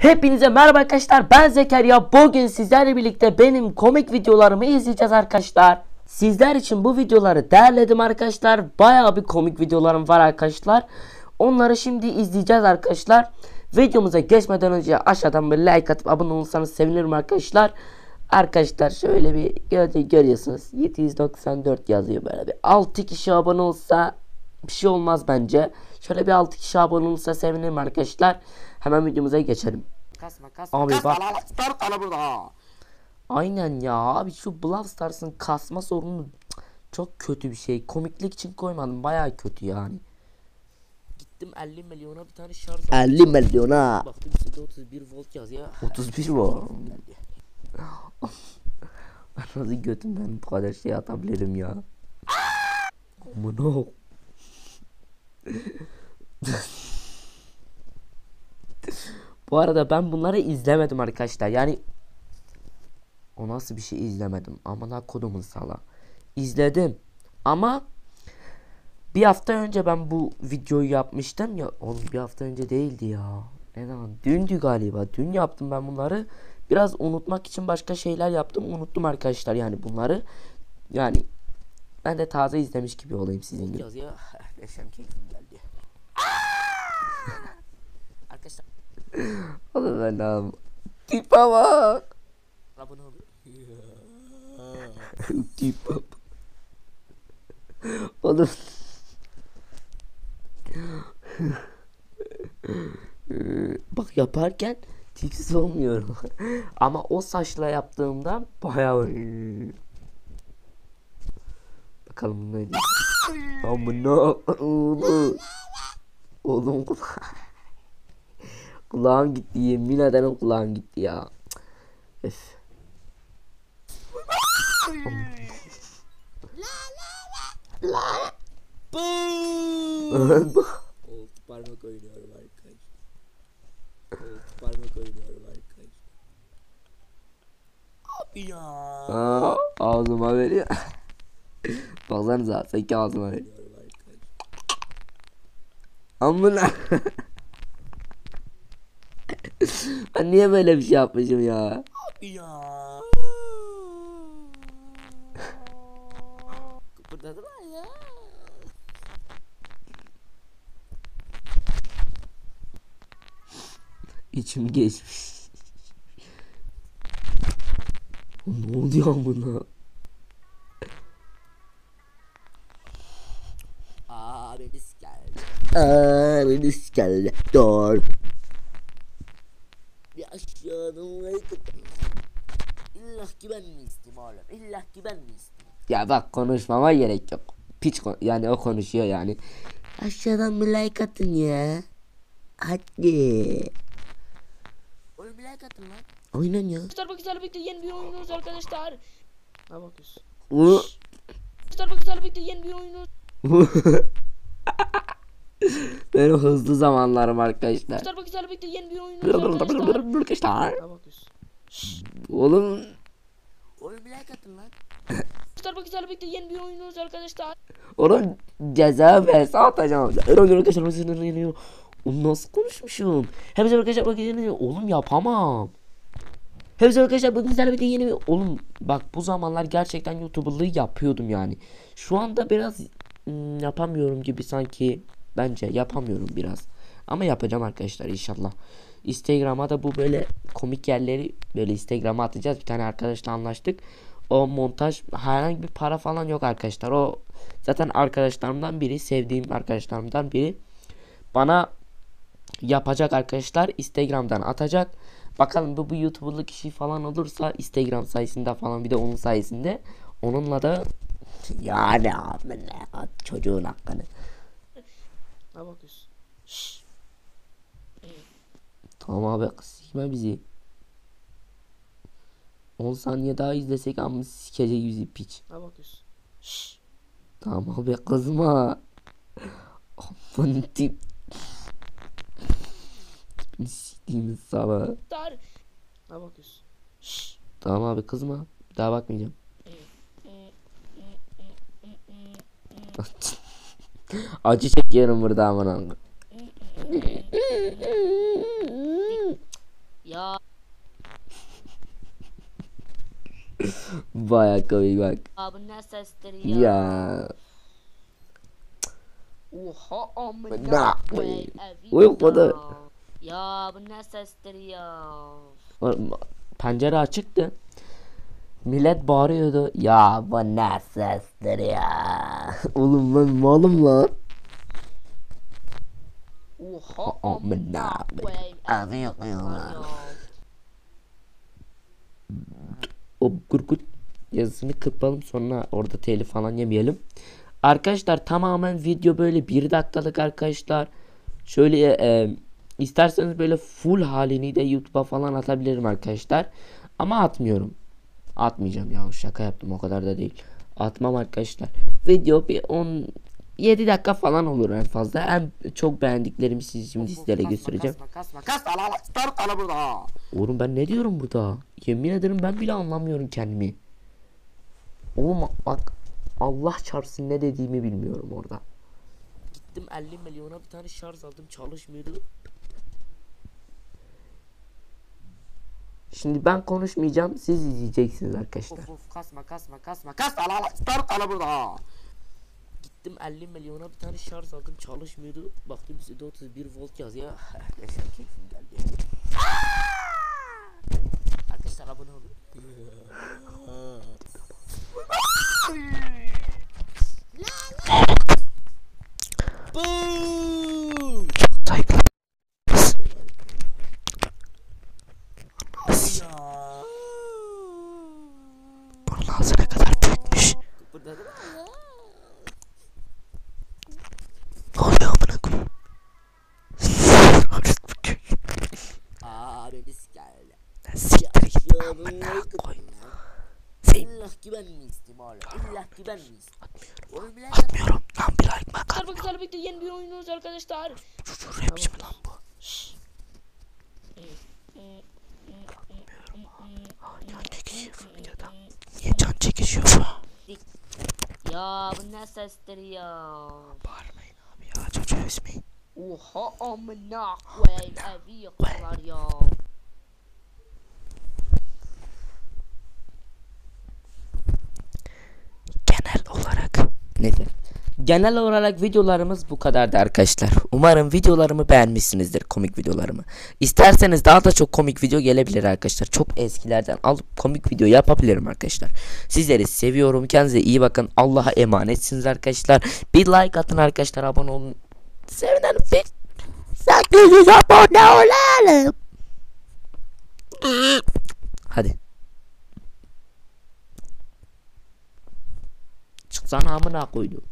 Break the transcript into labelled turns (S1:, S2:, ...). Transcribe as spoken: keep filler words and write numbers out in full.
S1: Hepinize merhaba arkadaşlar, ben Zekeriya. Bugün sizlerle birlikte benim komik videolarımı izleyeceğiz arkadaşlar. Sizler için bu videoları derledim arkadaşlar. Bayağı bir komik videolarım var arkadaşlar. Onları şimdi izleyeceğiz arkadaşlar. Videomuza geçmeden önce aşağıdan bir like atıp abone olursanız sevinirim arkadaşlar. Arkadaşlar şöyle bir gör görüyorsunuz, yedi yüz doksan dört yazıyor. Böyle bir altı kişi abone olsa bir şey olmaz bence. Şöyle bir altı kişi abone olursa sevinirim arkadaşlar. Hemen videomuza geçelim.
S2: Kasma kasma
S1: Abi
S2: kasma
S1: bak.
S2: lan, Star kala burada.
S1: Aynen ya abi, şu Brawl Stars'ın kasma sorunu çok kötü bir şey. Komiklik için koymadım, bayağı kötü yani. Gittim elli milyona bir tane şarj aldım.
S3: elli milyona.
S1: Baktım size otuz bir volt yazıyor.
S3: otuz bir var.
S1: Ben nasıl götümden bu kadar şey atabilirim ya. Amına. Bu arada ben bunları izlemedim arkadaşlar. Yani o nasıl bir şey, izlemedim. Amına kodumun sala. İzledim. Ama bir hafta önce ben bu videoyu yapmıştım ya. Oğlum bir hafta önce değildi ya. Ne zaman? Dündü galiba. Dün yaptım ben bunları. Biraz unutmak için başka şeyler yaptım. Unuttum arkadaşlar yani bunları. Yani ben de taze izlemiş gibi olayım sizin gibi.
S2: Yazıyor. Yaşam keyfim geldi. Arkadaşlar
S1: Oğlum ben abi. Tipe bak.
S2: abone olun.
S1: Tipe bak. Oğlum. Bak yaparken tipsiz olmuyorum. Ama o saçla yaptığımda bayağı. Bakalım ne diyor. Amına oğlum. Oğlum kulağım gitti, yemin ederim kulağım gitti ya. Öf.
S2: Oltu parmak oynuyorum arkadaşlar. Oltu parmak oynuyorum arkadaşlar. Abi ya.
S1: Aa, ağzıma veriyor. Baksanıza sanki ağzıma veriyor.
S2: Oynuyorum arkadaşlar.
S1: Amına. Ben niye böyle bir şey yapmışım ya?
S2: Abi ya. Kıpırdadılar ya.
S1: İçim geçmiş. Ne oluyor amına?
S2: Abi biz geldi.
S3: Aa, beni geldi. Dur.
S2: Bir aşağıdan like atın. İlla ki ben mi isteyeyim oğlum? İlla ki ben mi isteyeyim?
S1: Ya bak, konuşmama gerek yok. Piç kon- yani o konuşuyor yani.
S3: Aşağıdan bir like atın ya. Hadi.
S2: Oğlum bir like atın lan.
S3: Oynan ya.
S4: Starbucks'larla birlikte yeni bir oynuyoruz arkadaşlar. Ne bakıyorsun?
S1: Bu
S4: Starbucks'larla birlikte yeni bir oynuyoruz.
S1: benim hızlı zamanlarım arkadaşlar.
S4: Starbucks'larla birlikte yeni bir oynuyoruz arkadaşlar. Ne bakıyorsun?
S1: Oğlum
S2: Oğlum bir like atın lan.
S4: Starbucks'larla birlikte yeni bir oynuyoruz arkadaşlar.
S1: oğlum ceza verse atacağım. Arkadaşlar oğlum nasıl konuşmuşum? Hepsi arkadaşlar bak yeni, oğlum yapamam. Hepsi arkadaşlar bugün sizlerle birlikte yeni bir, oğlum bak bu zamanlar gerçekten YouTuber'lığı yapıyordum yani. Şu anda biraz ım, yapamıyorum gibi sanki, bence yapamıyorum biraz. Ama yapacağım arkadaşlar inşallah. Instagram'a da bu böyle komik yerleri böyle Instagram'a atacağız. Bir tane arkadaşla anlaştık. O montaj, herhangi bir para falan yok arkadaşlar. O zaten arkadaşlarımdan biri, sevdiğim arkadaşlarımdan biri bana yapacak arkadaşlar, Instagram'dan atacak. Bakalım bu, bu YouTuber'lık işi falan olursa Instagram sayesinde falan, bir de onun sayesinde, onunla da
S3: Yani amına çocuğun hakkını.
S4: Ne bakıyorsun?
S1: tamam abi, sikme bizi. on saniye daha izlesek ama sikecek bizi piç.
S4: Ne bakıyorsun?
S1: Tamam abi, kızma. Aman tip. Tipini siktiğimiz sabah.
S4: Star. Ne bakıyorsun?
S1: Tamam abi, kızma. Bir daha bakmayacağım. Acı çekiyorum burada aman.
S4: Ya
S1: Baya komik bak.
S4: bu ne sestir ya?
S1: Ya.
S4: Oha
S1: Ne
S4: amına
S1: yapayım?
S4: koyayım evi
S1: Uykudu.
S4: ya. Ya bu ne sestir ya?
S1: Pencere açıktı. Millet bağırıyordu. Ya
S3: Bu ne sestir ya?
S1: oğlum lan malum lan.
S4: Oha
S3: Amına
S4: amına koyayım
S3: Abi
S4: evi
S3: yok ya.
S4: ya.
S1: O gurgut yazısını kırpalım, sonra orada telif falan yemeyelim. Arkadaşlar tamamen video böyle bir dakikalık arkadaşlar. Şöyle e, isterseniz böyle full halini de YouTube'a falan atabilirim arkadaşlar. Ama atmıyorum. Atmayacağım ya, şaka yaptım, o kadar da değil. Atmam arkadaşlar. Video bir on yedi dakika falan olur en fazla. En çok beğendiklerimi siz şimdi sizlere göstereceğim.
S2: Kasma kasma kasma ala start ala burada.
S1: Oğlum ben ne diyorum burada? Yemin ederim ben bile anlamıyorum kendimi. Oğlum bak, Allah çarpsın ne dediğimi bilmiyorum orada. Gittim elli milyona bir tane şarj aldım, çalışmıyordu. Şimdi ben konuşmayacağım, siz izleyeceksiniz arkadaşlar.
S2: Of of kasma kasma kasma kasma ala ala start ala burada.
S1: Gittim elli milyona bir tane şarj aldım, çalışmıyordu. Baktım size otuz bir volt yazıyor. Yaşar keyfim geldi. Arkadaşlar abone olun.
S2: Boom.
S1: Bunun ağzı ne kadar büyükmüş. Ne oluyor amına koyayım?
S2: Aa beni sikerler.
S1: Siktir git
S2: Ya
S1: amına koyayım.
S2: İllah ki ben mi isteyeyim oğlum? İllah ki ben mi isteyeyim? Oğlum bile
S1: Atmıyorum lan, bir like bak.
S4: Arkadaşlar bakın birlikte yeni bir oyunumuz arkadaşlar.
S1: Şu rapçi mi lan bu? Can çekişiyor bu videoda. Niye can çekişiyor bu?
S4: Ya bu ne sestir ya?
S1: Bağırmayın abi ya, çocuğu üzmeyin.
S4: Oha amına koyayım evi yakıyorlar ya.
S1: Genel olarak neyse. Genel olarak videolarımız bu kadardı arkadaşlar. Umarım videolarımı beğenmişsinizdir, komik videolarımı. İsterseniz daha da çok komik video gelebilir arkadaşlar. Çok eskilerden alıp komik video yapabilirim arkadaşlar. Sizleri seviyorum. Kendinize iyi bakın. Allah'a emanetsiniz arkadaşlar. Bir like atın arkadaşlar, abone olun. Sevinirim. sekiz yüz abone olalım. Hadi. Çıksana amına koydum.